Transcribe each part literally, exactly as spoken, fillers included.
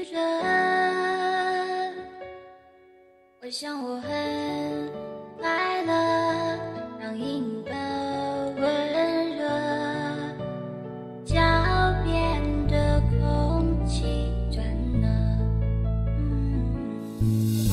人。我想我很快乐，让阴的温热脚边的空气转了。嗯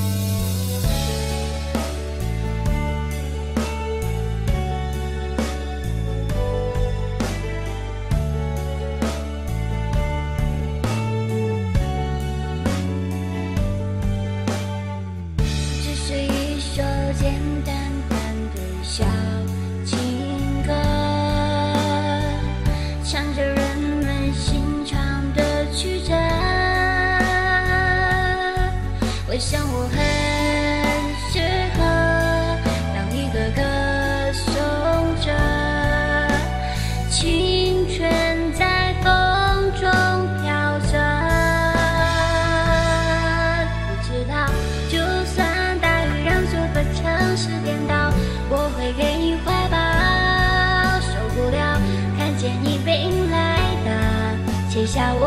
简单单的小情歌，唱着人们心肠的曲折。我想我很适合当一个歌颂者，青春在风中飘着。不知道，就算大雨让这个城市颠倒，我会给你怀抱。受不了看见你冰冷的写下我